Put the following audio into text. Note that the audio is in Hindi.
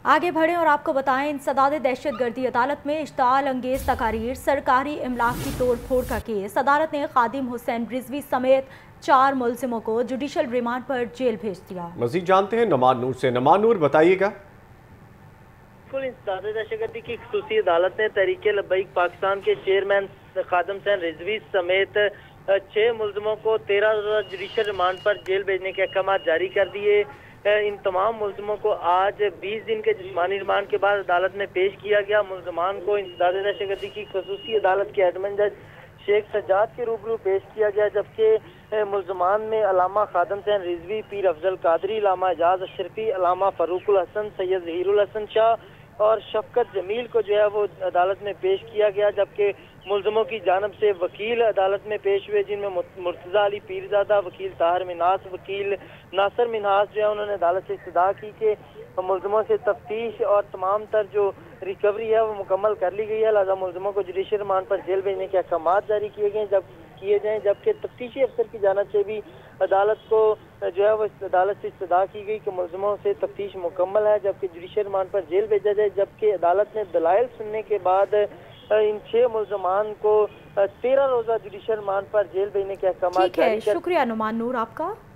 आगे बढ़ें और आपको बताएं, इंसदाद दहशतगर्दी अदालत में इश्ताल अंगेज तकारीर, सरकारी इमलाक की तोड़ फोड़ का केस। अदालत ने खादिम हुसैन रिजवी समेत 4 मुलजिमों को जुडिशल रिमांड पर जेल भेज दिया। मजीद जानते हैं नमान नूर से। नमान नूर, बताइएगा। इंसदाद दहशतगर्दी की खसूसी अदालत ने तहरीक लब्बैक पाकिस्तान के चेयरमैन खादिम हुसैन रिजवी समेत 6 मुलजिमों को 13 रोज़ा जुडिशल रिमांड पर जेल भेजने के अहकाम जारी कर दिए। इन तमाम मुलजिमों को आज 20 दिन के जिस्मानी रिमांड के बाद अदालत में पेश किया गया। मुलजमान को इंसदाद दहशतगर्दी की खसूसी अदालत के एडमिन जज शेख सज्जाद के रूबरू पेश किया गया, जबकि मुलजमान में अलामा खादिम हुसैन रिजवी, पीर अफजल कादरी, अलामा एजाज अशरफी, अलामा फरूकुल हसन, सैयद जहीरुल हसन शाह और शफकत जमील को जो है वो अदालत में पेश किया गया। जबकि मुलजमों की जानब से वकील अदालत में पेश हुए, जिनमें मुर्तज़ा अली पीरजादा, वकील ताहिर मिन्हास, वकील नासिर मिन्हास जो है उन्होंने अदालत से इस्तदा की कि मुलजमों से तफ्तीश और तमाम तर जो रिकवरी है वो मुकम्मल कर ली गई है, लिहाजा मुलजमों को जुडिशल रिमांड पर जेल भेजने के अहकाम जारी किए जाएँ। जबकि तफ्तीशी अफसर की जानब से भी अदालत को जो है वो अदालत से इस्तदा की गई कि मुलजमों से तफ्तीश मुकम्मल है, जबकि जुडिशल रिमांड पर जेल भेजा जाए। जबकि अदालत ने दलाइल सुनने के बाद इन 6 मुलजमान को 13 रोज़ा जुडिशल रिमांड पर जेल भेजने के अहकाम जारी कर। शुक्रिया नुमान नूर आपका।